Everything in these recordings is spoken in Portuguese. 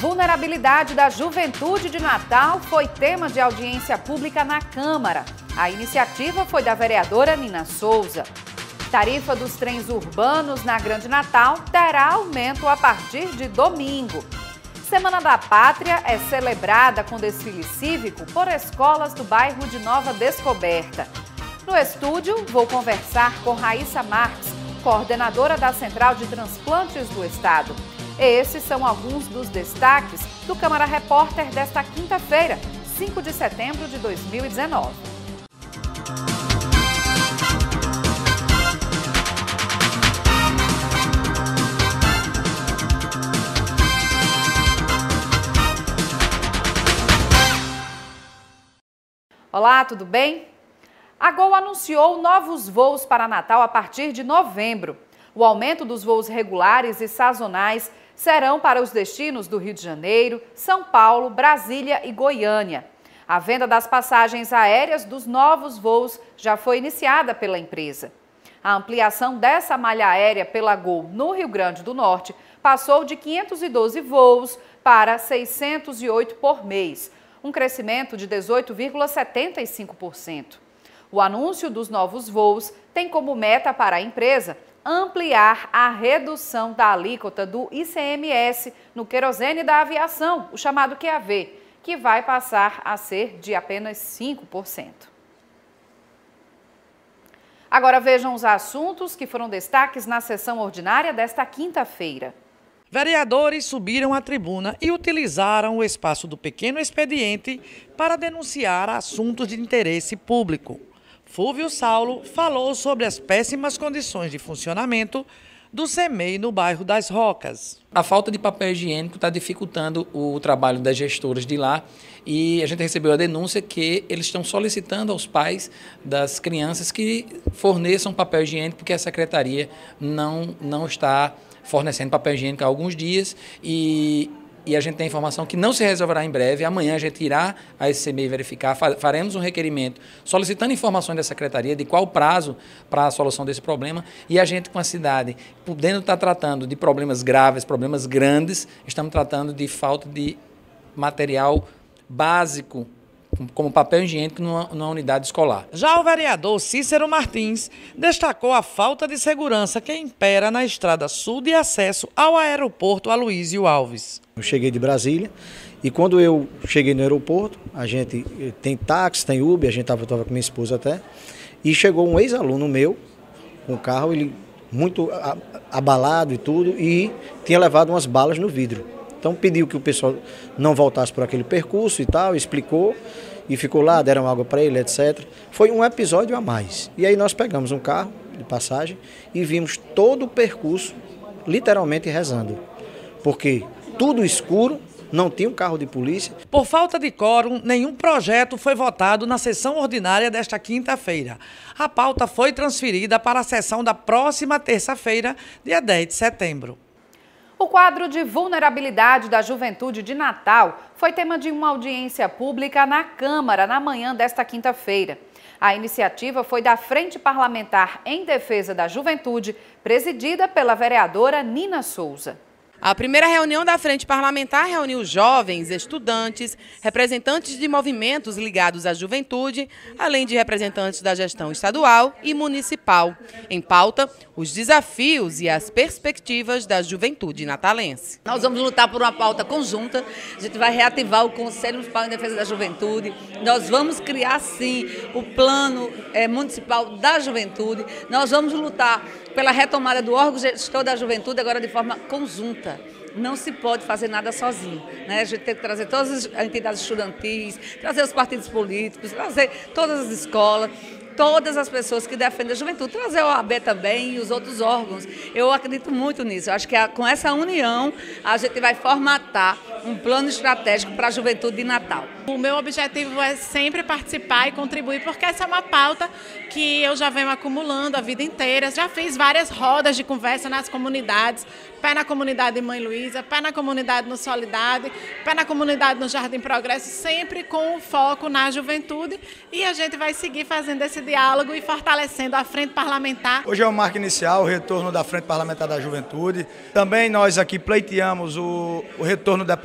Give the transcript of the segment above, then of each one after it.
Vulnerabilidade da juventude de Natal foi tema de audiência pública na Câmara. A iniciativa foi da vereadora Nina Souza. Tarifa dos trens urbanos na Grande Natal terá aumento a partir de domingo. Semana da Pátria é celebrada com desfile cívico por escolas do bairro de Nova Descoberta. No estúdio, vou conversar com Raíssa Marques, coordenadora da Central de Transplantes do Estado. Esses são alguns dos destaques do Câmara Repórter desta quinta-feira, 5 de setembro de 2019. Olá, tudo bem? A Gol anunciou novos voos para Natal a partir de novembro. O aumento dos voos regulares e sazonais serão para os destinos do Rio de Janeiro, São Paulo, Brasília e Goiânia. A venda das passagens aéreas dos novos voos já foi iniciada pela empresa. A ampliação dessa malha aérea pela Gol no Rio Grande do Norte passou de 512 voos para 608 por mês, um crescimento de 18,75%. O anúncio dos novos voos tem como meta para a empresa ampliar a redução da alíquota do ICMS no querosene da aviação, o chamado QAV, que vai passar a ser de apenas 5%. Agora vejam os assuntos que foram destaques na sessão ordinária desta quinta-feira. Vereadores subiram à tribuna e utilizaram o espaço do pequeno expediente para denunciar assuntos de interesse público. Fúvio Saulo falou sobre as péssimas condições de funcionamento do CEMEI no bairro das Rocas. A falta de papel higiênico está dificultando o trabalho das gestoras de lá e a gente recebeu a denúncia que eles estão solicitando aos pais das crianças que forneçam papel higiênico porque a secretaria não está fornecendo papel higiênico há alguns dias e a gente tem informação que não se resolverá em breve. Amanhã a gente irá a esse CEMEI verificar, faremos um requerimento solicitando informações da Secretaria de qual o prazo para a solução desse problema e a gente com a cidade, podendo estar tratando de problemas graves, problemas grandes, estamos tratando de falta de material básico, como papel higiênico numa unidade escolar. Já o vereador Cícero Martins destacou a falta de segurança que impera na estrada sul de acesso ao aeroporto Aloysio Alves. Eu cheguei de Brasília e quando eu cheguei no aeroporto, a gente tem táxi, tem Uber, a gente estava com minha esposa até, e chegou um ex-aluno meu com o carro, ele muito abalado e tudo, e tinha levado umas balas no vidro. Então pediu que o pessoal não voltasse por aquele percurso e tal, explicou e ficou lá, deram água para ele, etc. Foi um episódio a mais. E aí nós pegamos um carro de passagem e vimos todo o percurso literalmente rezando. Porque tudo escuro, não tinha um carro de polícia. Por falta de quórum, nenhum projeto foi votado na sessão ordinária desta quinta-feira. A pauta foi transferida para a sessão da próxima terça-feira, dia 10 de setembro. O quadro de vulnerabilidade da juventude de Natal foi tema de uma audiência pública na Câmara na manhã desta quinta-feira. A iniciativa foi da Frente Parlamentar em Defesa da Juventude, presidida pela vereadora Nina Souza. A primeira reunião da Frente Parlamentar reuniu jovens, estudantes, representantes de movimentos ligados à juventude, além de representantes da gestão estadual e municipal. Em pauta, os desafios e as perspectivas da juventude natalense. Nós vamos lutar por uma pauta conjunta, a gente vai reativar o Conselho Municipal em Defesa da Juventude, nós vamos criar, sim, o Plano Municipal da Juventude, nós vamos lutar pela retomada do órgão gestor da juventude agora de forma conjunta. Não se pode fazer nada sozinho, né? A gente tem que trazer todas as entidades estudantis, trazer os partidos políticos, trazer todas as escolas, todas as pessoas que defendem a juventude, trazer o OAB também e os outros órgãos. Eu acredito muito nisso. Eu acho que com essa união a gente vai formatar um plano estratégico para a juventude de Natal. O meu objetivo é sempre participar e contribuir, porque essa é uma pauta que eu já venho acumulando a vida inteira. Já fiz várias rodas de conversa nas comunidades, pé na comunidade Mãe Luísa, pé na comunidade no Solidade, pé na comunidade no Jardim Progresso, sempre com o foco na juventude, e a gente vai seguir fazendo esse diálogo e fortalecendo a frente parlamentar. Hoje é o marco inicial, o retorno da Frente Parlamentar da Juventude. Também nós aqui pleiteamos o retorno da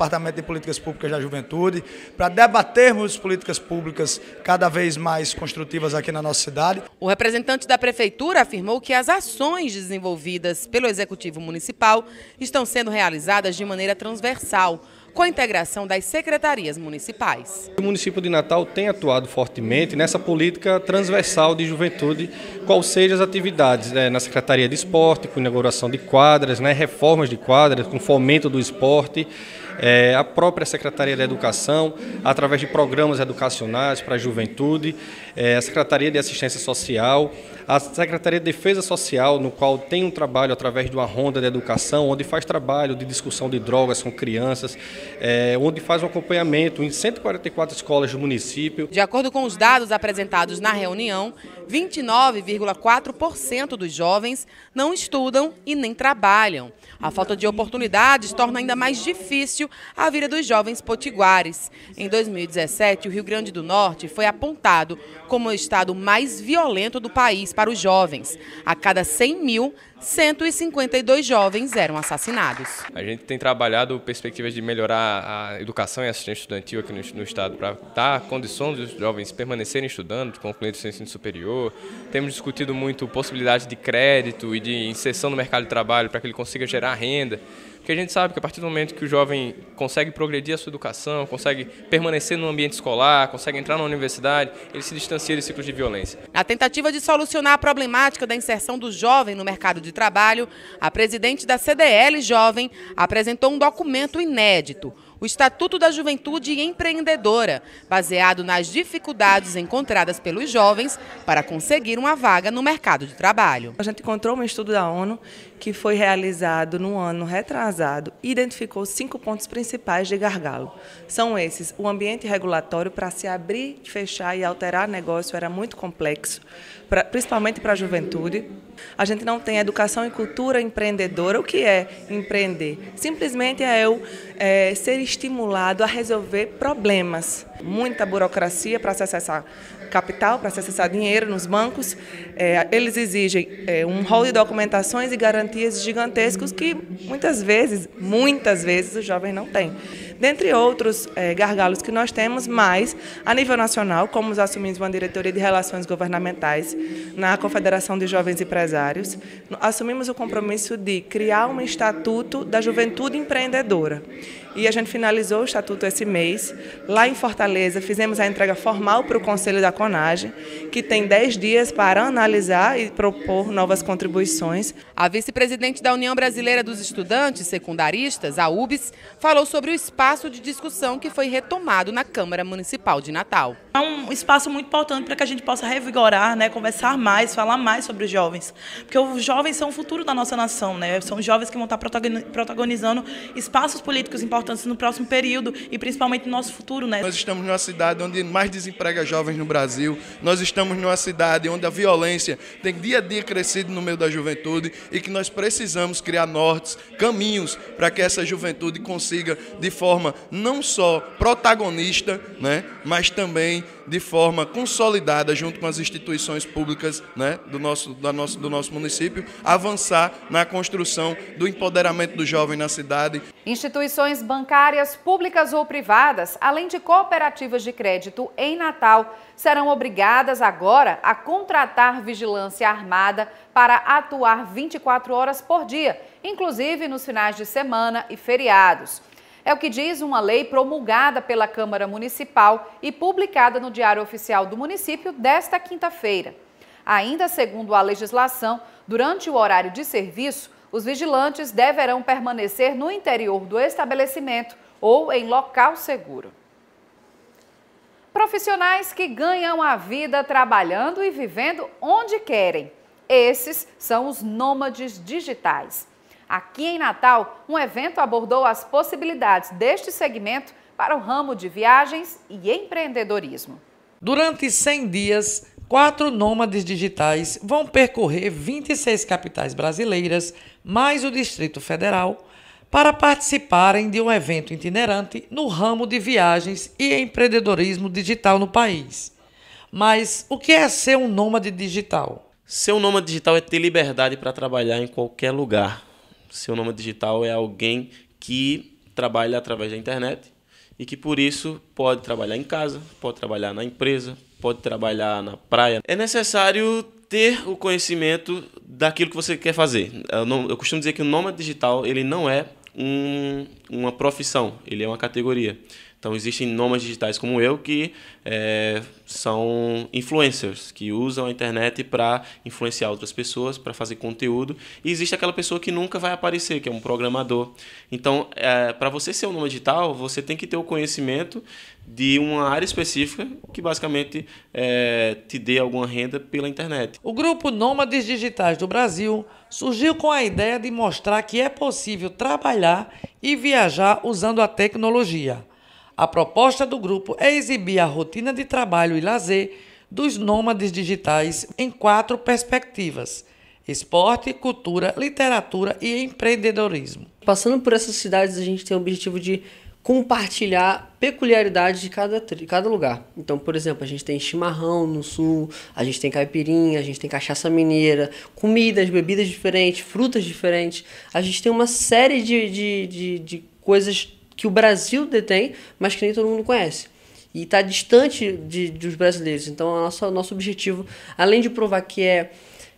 Departamento de Políticas Públicas da Juventude, para debatermos políticas públicas cada vez mais construtivas aqui na nossa cidade. O representante da Prefeitura afirmou que as ações desenvolvidas pelo Executivo Municipal estão sendo realizadas de maneira transversal, com a integração das secretarias municipais. O município de Natal tem atuado fortemente nessa política transversal de juventude, qual sejam as atividades na Secretaria de Esporte, com inauguração de quadras, reformas de quadras, com fomento do esporte, a própria Secretaria da Educação, através de programas educacionais para a juventude, a Secretaria de Assistência Social, a Secretaria de Defesa Social, no qual tem um trabalho através de uma ronda de educação, onde faz trabalho de discussão de drogas com crianças, onde faz um acompanhamento em 144 escolas do município. De acordo com os dados apresentados na reunião, 29,4% dos jovens não estudam e nem trabalham. A falta de oportunidades torna ainda mais difícil a vida dos jovens potiguares. Em 2017, o Rio Grande do Norte foi apontado como o estado mais violento do país para os jovens. A cada 100 mil, 152 jovens eram assassinados. A gente tem trabalhado perspectivas de melhorar a educação e assistência estudantil aqui no estado para dar condições dos jovens permanecerem estudando, concluindo o ensino superior. Temos discutido muito possibilidades de crédito e de inserção no mercado de trabalho para que ele consiga gerar renda. Porque a gente sabe que a partir do momento que o jovem consegue progredir a sua educação, consegue permanecer no ambiente escolar, consegue entrar na universidade, ele se distancia de ciclos de violência. Na tentativa de solucionar a problemática da inserção do jovem no mercado de trabalho, a presidente da CDL Jovem apresentou um documento inédito, o Estatuto da Juventude Empreendedora, baseado nas dificuldades encontradas pelos jovens para conseguir uma vaga no mercado de trabalho. A gente encontrou um estudo da ONU que foi realizado no ano retrasado e identificou 5 pontos principais de gargalo. São esses: o ambiente regulatório para se abrir, fechar e alterar negócio era muito complexo, principalmente para a juventude. A gente não tem educação e cultura empreendedora. O que é empreender? Simplesmente é eu ser estimulado a resolver problemas. Muita burocracia para se acessar capital, para se acessar dinheiro nos bancos. Eles exigem um rol de documentações e garantias gigantescos que muitas vezes o jovem não tem. Dentre outros gargalos que nós temos, mas a nível nacional, como assumimos uma diretoria de relações governamentais na Confederação de Jovens Empresários, assumimos o compromisso de criar um Estatuto da Juventude Empreendedora. E a gente finalizou o Estatuto esse mês. Lá em Fortaleza, fizemos a entrega formal para o Conselho da CONAGE, que tem 10 dias para analisar e propor novas contribuições. A vice-presidente da União Brasileira dos Estudantes Secundaristas, a UBS, falou sobre o espaço de discussão que foi retomado na Câmara Municipal de Natal. É um espaço muito importante para que a gente possa revigorar, conversar mais, falar mais sobre os jovens. Porque os jovens são o futuro da nossa nação, São os jovens que vão estar protagonizando espaços políticos importantes no próximo período e principalmente no nosso futuro. Nós estamos numa cidade onde mais desemprega jovens no Brasil. Nós estamos numa cidade onde a violência tem dia a dia crescido no meio da juventude e que nós precisamos criar nortes, caminhos para que essa juventude consiga, de forma não só protagonista, mas também de forma consolidada, junto com as instituições públicas do nosso município, avançar na construção do empoderamento do jovem na cidade. Instituições bancárias públicas ou privadas, além de cooperativas de crédito em Natal, serão obrigadas agora a contratar vigilância armada para atuar 24 horas por dia, inclusive nos finais de semana e feriados. É o que diz uma lei promulgada pela Câmara Municipal e publicada no Diário Oficial do município desta quinta-feira. Ainda segundo a legislação, durante o horário de serviço, os vigilantes deverão permanecer no interior do estabelecimento ou em local seguro. Profissionais que ganham a vida trabalhando e vivendo onde querem. Esses são os nômades digitais. Aqui em Natal, um evento abordou as possibilidades deste segmento para o ramo de viagens e empreendedorismo. Durante 100 dias, 4 nômades digitais vão percorrer 26 capitais brasileiras, mais o Distrito Federal, para participarem de um evento itinerante no ramo de viagens e empreendedorismo digital no país. Mas o que é ser um nômade digital? Ser um nômade digital é ter liberdade para trabalhar em qualquer lugar. Ser um nômade digital é alguém que trabalha através da internet e que, por isso, pode trabalhar em casa, pode trabalhar na empresa, pode trabalhar na praia. É necessário ter o conhecimento daquilo que você quer fazer. Eu costumo dizer que o nômade digital ele não é uma profissão, ele é uma categoria. Então, existem nômades digitais como eu que são influencers, que usam a internet para influenciar outras pessoas, para fazer conteúdo. E existe aquela pessoa que nunca vai aparecer, que é um programador. Então, para você ser um nômade digital, você tem que ter o conhecimento de uma área específica que basicamente te dê alguma renda pela internet. O grupo Nômades Digitais do Brasil surgiu com a ideia de mostrar que é possível trabalhar e viajar usando a tecnologia. A proposta do grupo é exibir a rotina de trabalho e lazer dos nômades digitais em 4 perspectivas: esporte, cultura, literatura e empreendedorismo. Passando por essas cidades, a gente tem o objetivo de compartilhar peculiaridades de cada lugar. Então, por exemplo, a gente tem chimarrão no sul, a gente tem caipirinha, a gente tem cachaça mineira, comidas, bebidas diferentes, frutas diferentes. A gente tem uma série de coisas que o Brasil detém, mas que nem todo mundo conhece. E está distante dos brasileiros. Então, nosso objetivo, além de provar que é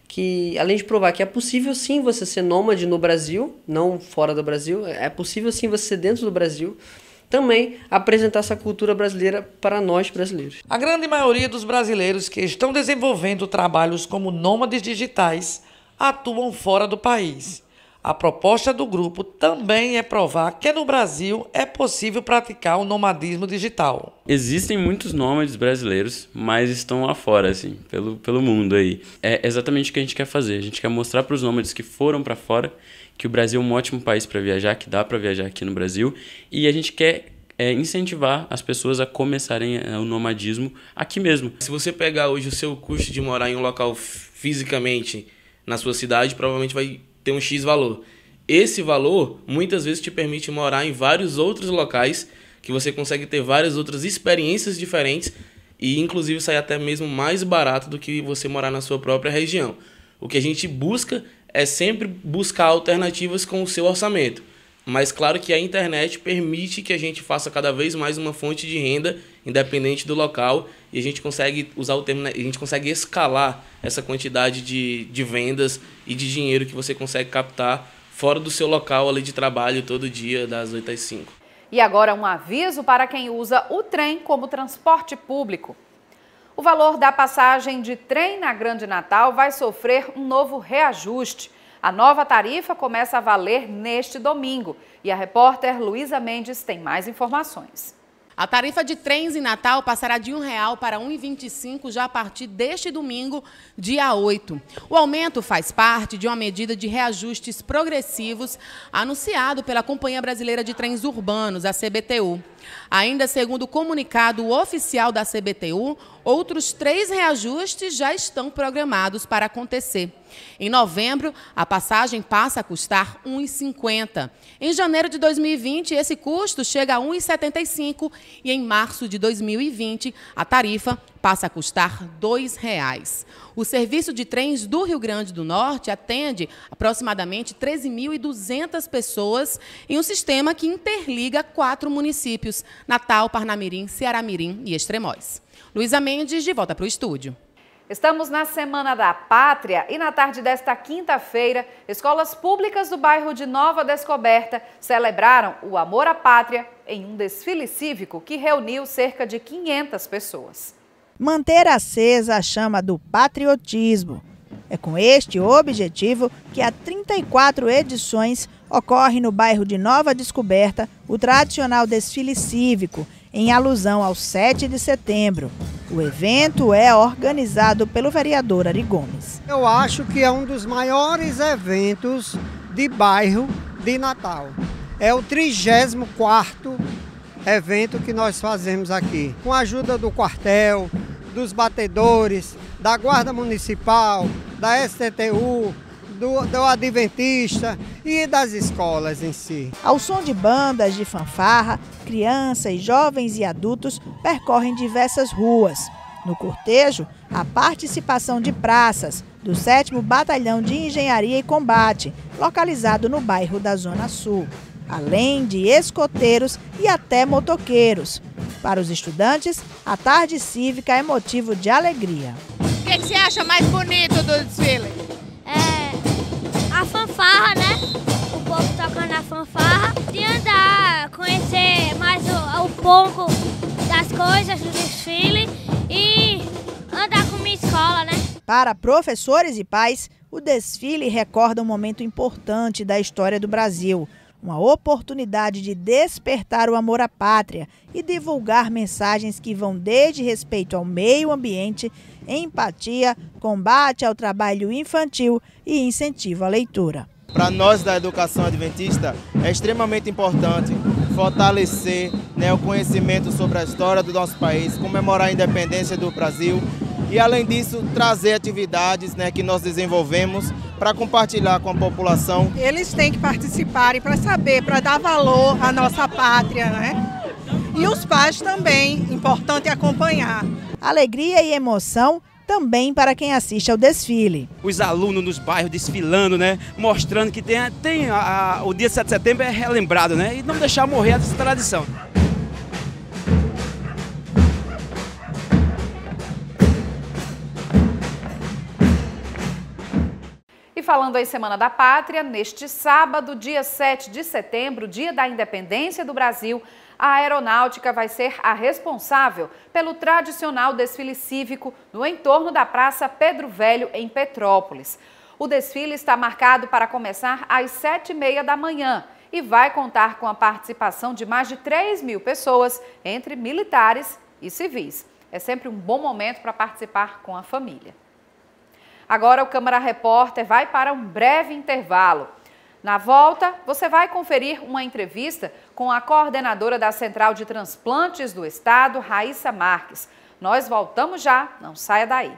possível sim você ser nômade no Brasil, não fora do Brasil, é possível sim você ser dentro do Brasil, também apresentar essa cultura brasileira para nós brasileiros. A grande maioria dos brasileiros que estão desenvolvendo trabalhos como nômades digitais atuam fora do país. A proposta do grupo também é provar que no Brasil é possível praticar o nomadismo digital. Existem muitos nômades brasileiros, mas estão lá fora, assim, pelo mundo aí. É exatamente o que a gente quer fazer. A gente quer mostrar para os nômades que foram para fora que o Brasil é um ótimo país para viajar, que dá para viajar aqui no Brasil. E a gente quer incentivar as pessoas a começarem o nomadismo aqui mesmo. Se você pegar hoje o seu custo de morar em um local fisicamente na sua cidade, provavelmente vai ter um X valor. Esse valor muitas vezes te permite morar em vários outros locais que você consegue ter várias outras experiências diferentes e inclusive sair até mesmo mais barato do que você morar na sua própria região. O que a gente busca é sempre buscar alternativas com o seu orçamento. Mas claro que a internet permite que a gente faça cada vez mais uma fonte de renda independente do local e a gente consegue usar o termo, a gente consegue escalar essa quantidade de vendas e de dinheiro que você consegue captar fora do seu local ali de trabalho todo dia das 8 às 5. E agora um aviso para quem usa o trem como transporte público. O valor da passagem de trem na Grande Natal vai sofrer um novo reajuste. A nova tarifa começa a valer neste domingo e a repórter Luísa Mendes tem mais informações. A tarifa de trens em Natal passará de R$1 para R$1,25 já a partir deste domingo, dia 8. O aumento faz parte de uma medida de reajustes progressivos anunciado pela Companhia Brasileira de Trens Urbanos, a CBTU. Ainda segundo o comunicado oficial da CBTU, outros 3 reajustes já estão programados para acontecer. Em novembro, a passagem passa a custar R$ 1,50. Em janeiro de 2020, esse custo chega a R$ 1,75 e em março de 2020, a tarifa passa a custar R$ 2,00. O serviço de trens do Rio Grande do Norte atende aproximadamente 13.200 pessoas em um sistema que interliga 4 municípios: Natal, Parnamirim, Ceará-Mirim e Extremóis. Luísa Mendes, de volta para o estúdio. Estamos na Semana da Pátria e na tarde desta quinta-feira, escolas públicas do bairro de Nova Descoberta celebraram o amor à pátria em um desfile cívico que reuniu cerca de 500 pessoas. Manter acesa a chama do patriotismo. É com este objetivo que há 34 edições ocorre no bairro de Nova Descoberta o tradicional desfile cívico, em alusão ao 7 de setembro. O evento é organizado pelo vereador Ari Gomes. Eu acho que é um dos maiores eventos de bairro de Natal. É o 34º evento que nós fazemos aqui, com a ajuda do quartel, dos batedores, da Guarda Municipal, da STTU, do Adventista e das escolas em si. Ao som de bandas de fanfarra, crianças, jovens e adultos percorrem diversas ruas. No cortejo, a participação de praças do 7º Batalhão de Engenharia e Combate, localizado no bairro da Zona Sul. além de escoteiros e até motoqueiros. Para os estudantes, a tarde cívica é motivo de alegria. O que você acha mais bonito do desfile? A fanfarra, né? O povo tocando a fanfarra. De andar, conhecer mais o pouco das coisas do desfile e andar com minha escola, né? Para professores e pais, o desfile recorda um momento importante da história do Brasil. Uma oportunidade de despertar o amor à pátria e divulgar mensagens que vão desde respeito ao meio ambiente, empatia, combate ao trabalho infantil e incentivo à leitura. Para nós da educação adventista é extremamente importante fortalecer, o conhecimento sobre a história do nosso país, comemorar a independência do Brasil e, além disso, trazer atividades que nós desenvolvemos para compartilhar com a população. Eles têm que participar para saber, para dar valor à nossa pátria, né? E os pais também, importante acompanhar. Alegria e emoção também para quem assiste ao desfile. Os alunos nos bairros desfilando, mostrando que o dia 7 de setembro é relembrado, e não deixar morrer essa tradição. E falando em Semana da Pátria, neste sábado, dia 7 de setembro, dia da independência do Brasil, a Aeronáutica vai ser a responsável pelo tradicional desfile cívico no entorno da Praça Pedro Velho, em Petrópolis. O desfile está marcado para começar às 7h30 da manhã e vai contar com a participação de mais de 3.000 pessoas, entre militares e civis. É sempre um bom momento para participar com a família. Agora o Câmara Repórter vai para um breve intervalo. Na volta, você vai conferir uma entrevista com a coordenadora da Central de Transplantes do Estado, Raíssa Marques. Nós voltamos já, não saia daí.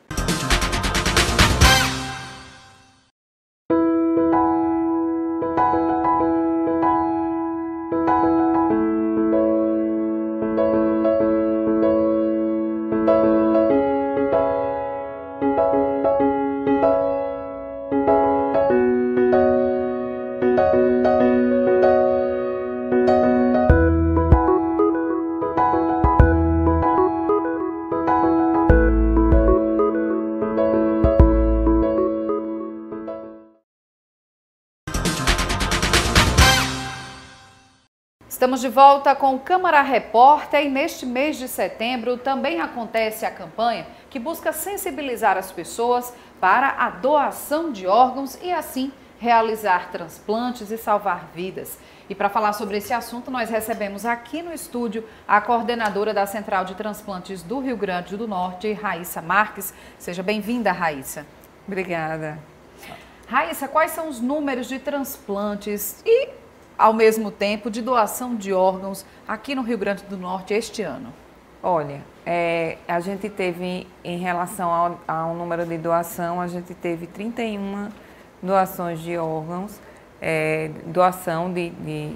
Estamos de volta com o Câmara Repórter e neste mês de setembro também acontece a campanha que busca sensibilizar as pessoas para a doação de órgãos e assim realizar transplantes e salvar vidas. E para falar sobre esse assunto, nós recebemos aqui no estúdio a coordenadora da Central de Transplantes do Rio Grande do Norte, Raíssa Marques. Seja bem-vinda, Raíssa. Obrigada. Raíssa, quais são os números de transplantes e, ao mesmo tempo, de doação de órgãos aqui no Rio Grande do Norte este ano? Olha, a gente teve, em relação ao número de doação, a gente teve 31 doações de órgãos, doação de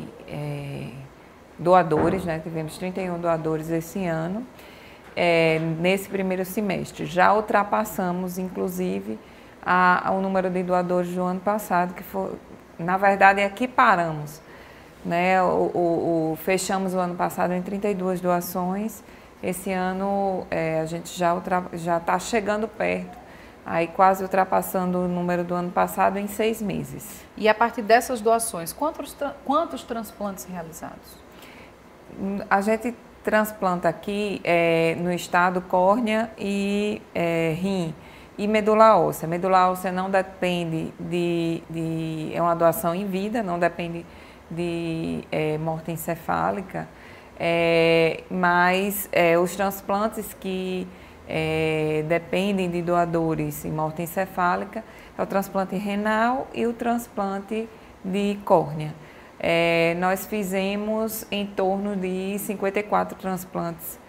doadores, tivemos 31 doadores esse ano, nesse primeiro semestre. Já ultrapassamos, inclusive, o número de doadores do ano passado, que foi, na verdade, equiparamos. Fechamos o ano passado em 32 doações, esse ano a gente já está chegando perto, aí quase ultrapassando o número do ano passado em 6 meses. E a partir dessas doações, quantos transplantes realizados? A gente transplanta aqui no estado córnea e rim e medula óssea. Medula óssea não depende é uma doação em vida, não depende de morte encefálica, mas os transplantes que dependem de doadores em morte encefálica é o transplante renal e o transplante de córnea. Nós fizemos em torno de 54 transplantes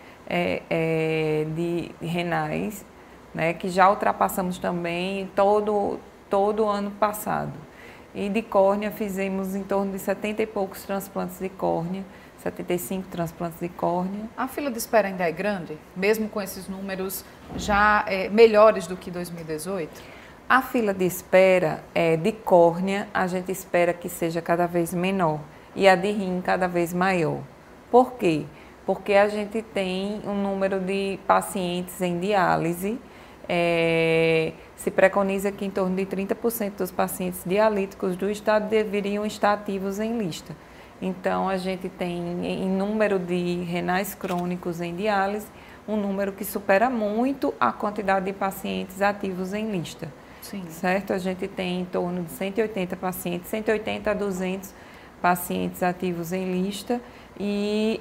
de renais, que já ultrapassamos também todo o ano passado. E de córnea fizemos em torno de 70 e poucos transplantes de córnea, 75 transplantes de córnea. A fila de espera ainda é grande, mesmo com esses números já melhores do que 2018? A fila de espera de córnea, a gente espera que seja cada vez menor. e a de rim cada vez maior. Por quê? Porque a gente tem um número de pacientes em diálise, se preconiza que em torno de 30% dos pacientes dialíticos do estado deveriam estar ativos em lista. Então, a gente tem, em número de renais crônicos em diálise, um número que supera muito a quantidade de pacientes ativos em lista. Sim. Certo? A gente tem em torno de 180 pacientes, 180 a 200 pacientes ativos em lista e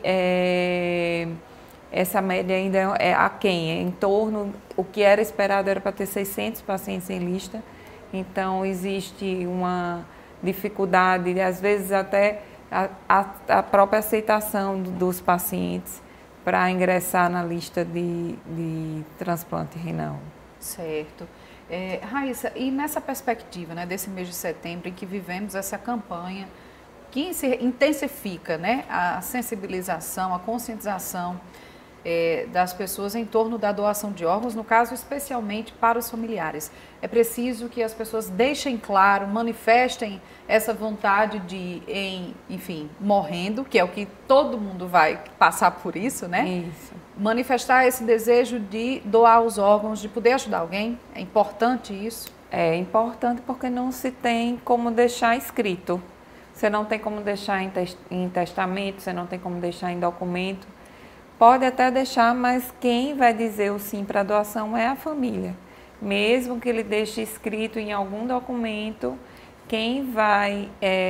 essa média ainda é aquém, em torno, o que era esperado era para ter 600 pacientes em lista, então existe uma dificuldade, às vezes até a própria aceitação dos pacientes para ingressar na lista de transplante renal. Certo. Raíssa, e nessa perspectiva, né, desse mês de setembro em que vivemos essa campanha que se intensifica, né, a sensibilização, a conscientização das pessoas em torno da doação de órgãos, no caso especialmente para os familiares. É preciso que as pessoas deixem claro, manifestem essa vontade de ir, enfim, morrendo, que é o que todo mundo vai passar por isso, né? Isso. Manifestar esse desejo de doar os órgãos, de poder ajudar alguém. É importante isso? É importante porque não se tem como deixar escrito. Você não tem como deixar em testamento, você não tem como deixar em documento. Pode até deixar, mas quem vai dizer o sim para a doação é a família. Mesmo que ele deixe escrito em algum documento, quem vai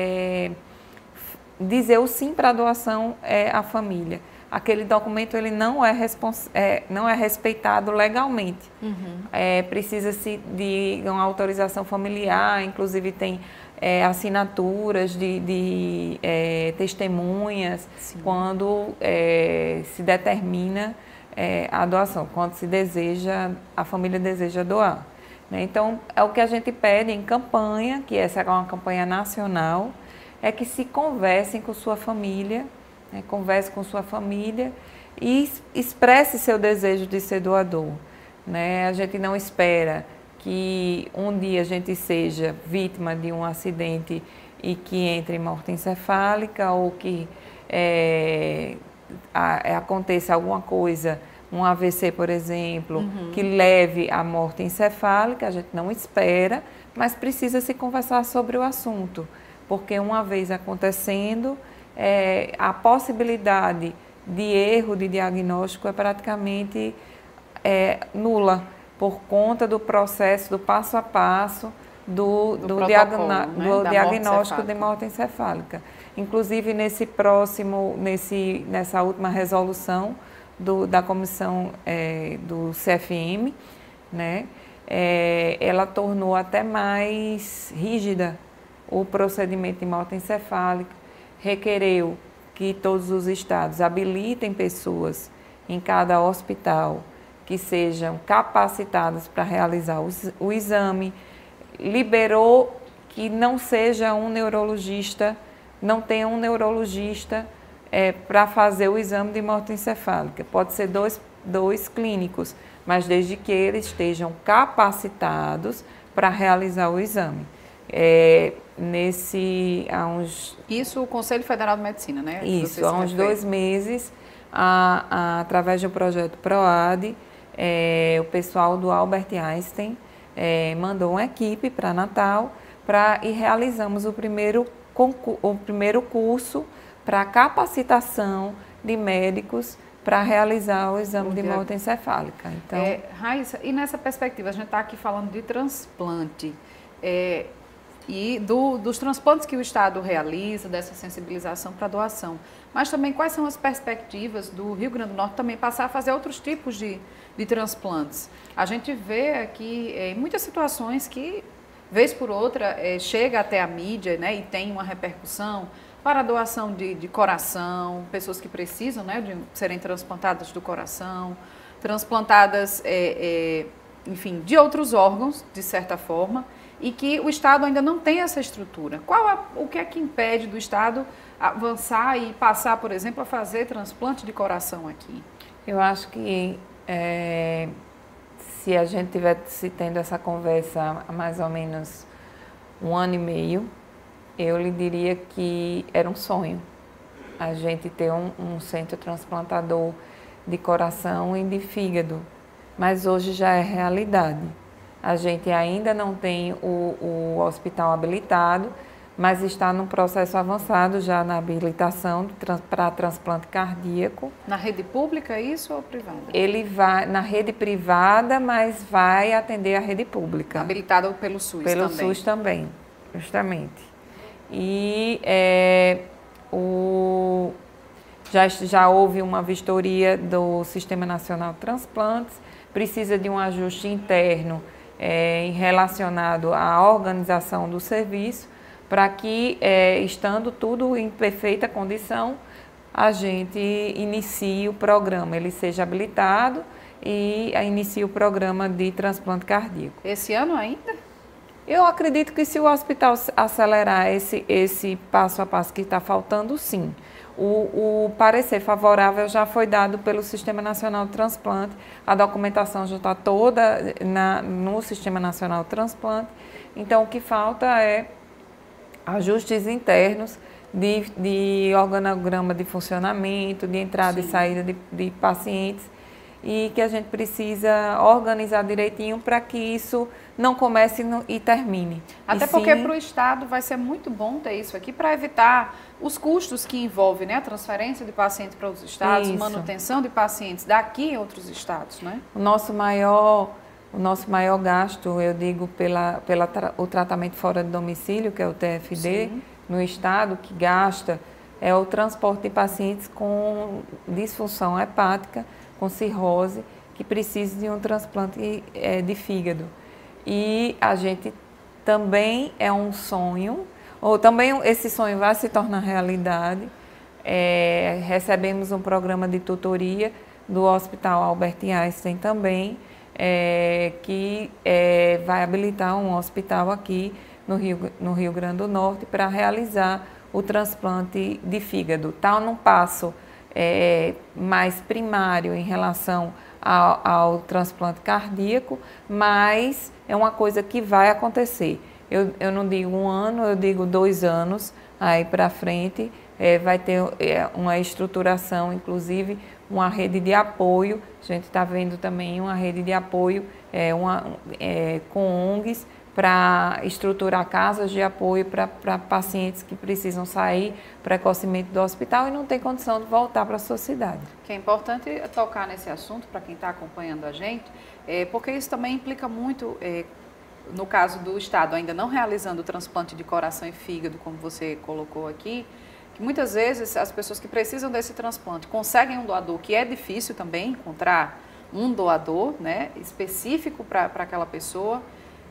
dizer o sim para a doação é a família. Aquele documento ele não é respeitado legalmente. Uhum. Precisa-se de uma autorização familiar, inclusive tem assinaturas de testemunhas. Sim. Quando se determina a doação, quando a família deseja doar. Né? Então, é o que a gente pede em campanha, que essa é uma campanha nacional, é que se conversem com sua família, né? Converse com sua família e expresse seu desejo de ser doador. Né? A gente não espera que um dia a gente seja vítima de um acidente e que entre em morte encefálica ou que aconteça alguma coisa, um AVC, por exemplo, que leve à morte encefálica. A gente não espera, mas precisa se conversar sobre o assunto, porque uma vez acontecendo, a possibilidade de erro de diagnóstico é praticamente nula, por conta do processo, do passo a passo do diagnóstico de morte encefálica. Inclusive, nessa última resolução da comissão do CFM, né, ela tornou até mais rígida o procedimento de morte encefálica, requereu que todos os estados habilitem pessoas em cada hospital que sejam capacitadas para realizar o exame, liberou que não seja um neurologista, não tenha um neurologista para fazer o exame de morte encefálica. Pode ser dois clínicos, mas desde que eles estejam capacitados para realizar o exame. Isso o Conselho Federal de Medicina, né? Isso, há uns 2 meses, através do projeto PROAD, o pessoal do Albert Einstein mandou uma equipe para Natal e realizamos o primeiro curso para capacitação de médicos para realizar o exame de morte encefálica. Então, Raíssa, e nessa perspectiva, a gente está aqui falando de transplante e dos transplantes que o Estado realiza, dessa sensibilização para doação. Mas também quais são as perspectivas do Rio Grande do Norte também passar a fazer outros tipos de transplantes? A gente vê aqui muitas situações que, vez por outra, chega até a mídia, né, e tem uma repercussão para a doação de coração, pessoas que precisam, né, de serem transplantadas do coração, transplantadas, enfim, de outros órgãos, de certa forma, e que o Estado ainda não tem essa estrutura. O que é que impede do Estado avançar e passar, por exemplo, a fazer transplante de coração aqui? Eu acho que se a gente tivesse tendo essa conversa há mais ou menos 1 ano e meio, eu lhe diria que era um sonho a gente ter um centro transplantador de coração e de fígado, mas hoje já é realidade. A gente ainda não tem o hospital habilitado, mas está num processo avançado já na habilitação para transplante cardíaco. Na rede pública, é isso, ou privada? Ele vai na rede privada, mas vai atender a rede pública. Habilitado pelo SUS também? Pelo SUS também, justamente. E já houve uma vistoria do Sistema Nacional de Transplantes, precisa de um ajuste interno relacionado à organização do serviço, para que, estando tudo em perfeita condição, a gente inicie o programa, ele seja habilitado e inicie o programa de transplante cardíaco. Esse ano ainda? Eu acredito que se o hospital acelerar esse passo a passo que está faltando, sim. O parecer favorável já foi dado pelo Sistema Nacional de Transplante, a documentação já está toda no Sistema Nacional de Transplante, então o que falta é ajustes internos de organograma de funcionamento, de entrada e saída de pacientes, e que a gente precisa organizar direitinho para que isso não comece e termine. Até porque para o Estado vai ser muito bom ter isso aqui para evitar os custos que envolvem, né, a transferência de pacientes para os estados, manutenção de pacientes daqui em outros estados, né? O nosso maior gasto, eu digo, o tratamento fora de domicílio, que é o TFD, no estado, que gasta, é o transporte de pacientes com disfunção hepática, com cirrose, que precisam de um transplante de fígado. E a gente também é um sonho, ou também esse sonho vai se tornar realidade. Recebemos um programa de tutoria do Hospital Albert Einstein também, que vai habilitar um hospital aqui no Rio Grande do Norte para realizar o transplante de fígado. Está num passo mais primário em relação ao transplante cardíaco, mas é uma coisa que vai acontecer. Eu não digo 1 ano, eu digo 2 anos aí para frente. Vai ter uma estruturação, inclusive uma rede de apoio. A gente está vendo também uma rede de apoio com ONGs para estruturar casas de apoio para pacientes que precisam sair precocemente do hospital e não tem condição de voltar para a sua cidade. Que é importante tocar nesse assunto para quem está acompanhando a gente, porque isso também implica muito, no caso do Estado ainda não realizando o transplante de coração e fígado, como você colocou aqui, que muitas vezes as pessoas que precisam desse transplante conseguem um doador, que é difícil também encontrar um doador, né, específico para aquela pessoa.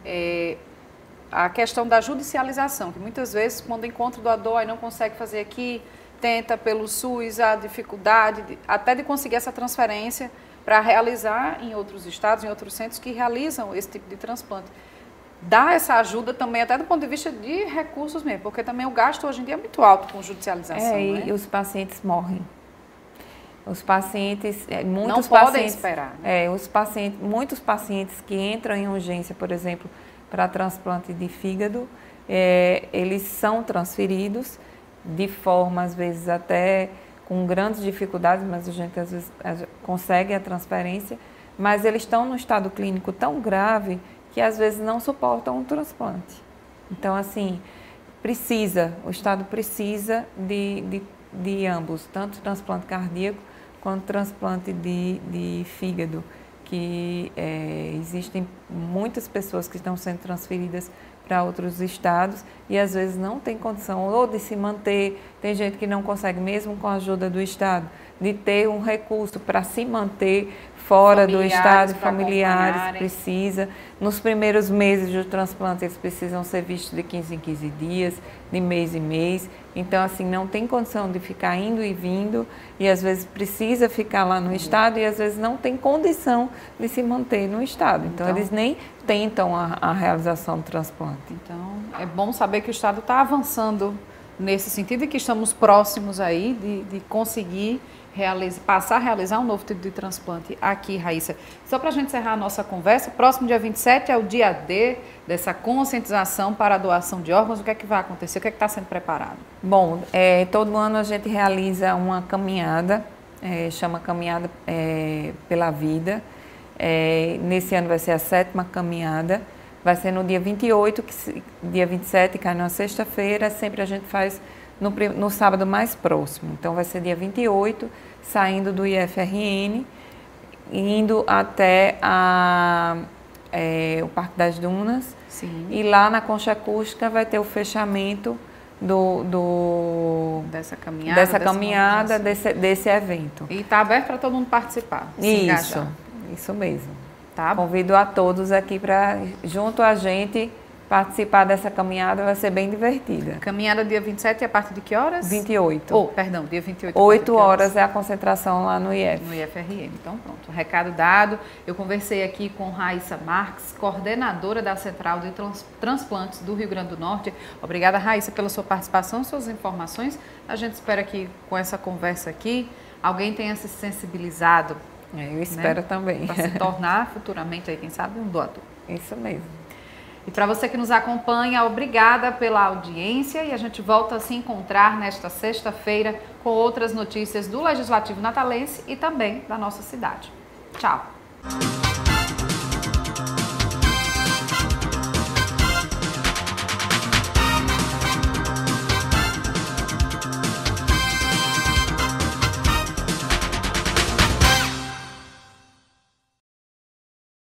A questão da judicialização, que muitas vezes quando encontra o doador aí não consegue fazer aqui, tenta pelo SUS, a dificuldade até de conseguir essa transferência para realizar em outros estados, em outros centros que realizam esse tipo de transplante. Dá essa ajuda também até do ponto de vista de recursos mesmo, porque também o gasto hoje em dia é muito alto com judicialização. E os pacientes morrem. Os pacientes, não podem esperar. Né? Muitos pacientes que entram em urgência, por exemplo, para transplante de fígado, eles são transferidos de forma, às vezes, até com grandes dificuldades, mas a gente, às vezes, consegue a transferência, mas eles estão num estado clínico tão grave que, às vezes, não suportam um transplante. Então, assim, o Estado precisa de ambos, tanto transplante cardíaco quanto transplante de fígado, que existem muitas pessoas que estão sendo transferidas para outros estados e às vezes não tem condição ou de se manter, tem gente que não consegue mesmo com a ajuda do Estado, de ter um recurso para se manter fora do estado, familiares, precisa. Nos primeiros meses do transplante, eles precisam ser vistos de 15 em 15 dias, de mês em mês. Então, assim, não tem condição de ficar indo e vindo e, às vezes, precisa ficar lá no estado e, às vezes, não tem condição de se manter no estado. Então eles nem tentam a realização do transplante. Então, é bom saber que o Estado está avançando nesse sentido e que estamos próximos aí de conseguir passar a realizar um novo tipo de transplante aqui, Raíssa. Só para a gente encerrar a nossa conversa, próximo dia 27 é o dia D dessa conscientização para a doação de órgãos. O que é que vai acontecer? O que é que está sendo preparado? Bom, todo ano a gente realiza uma caminhada, chama Caminhada pela Vida. Nesse ano vai ser a 7ª caminhada. Vai ser no dia 28, dia 27 cai numa sexta-feira. Sempre a gente faz no sábado mais próximo. Então vai ser dia 28, saindo do IFRN, indo até o Parque das Dunas. Sim. E lá na Concha Acústica vai ter o fechamento dessa caminhada, desse evento. E está aberto para todo mundo participar. Isso mesmo. Tá. Convido a todos aqui para, junto a gente, participar dessa caminhada, vai ser bem divertida. Caminhada dia 27 a partir de que horas? 28. Perdão, dia 28. 8 horas é a concentração lá no IF. No IFRN. Então pronto, recado dado. Eu conversei aqui com Raíssa Marques, coordenadora da Central de Transplantes do Rio Grande do Norte. Obrigada, Raíssa, pela sua participação, suas informações. A gente espera que com essa conversa aqui, alguém tenha se sensibilizado. Eu espero também. Para se tornar futuramente, aí, quem sabe, um doador. Isso mesmo. E para você que nos acompanha, obrigada pela audiência e a gente volta a se encontrar nesta sexta-feira com outras notícias do Legislativo Natalense e também da nossa cidade. Tchau!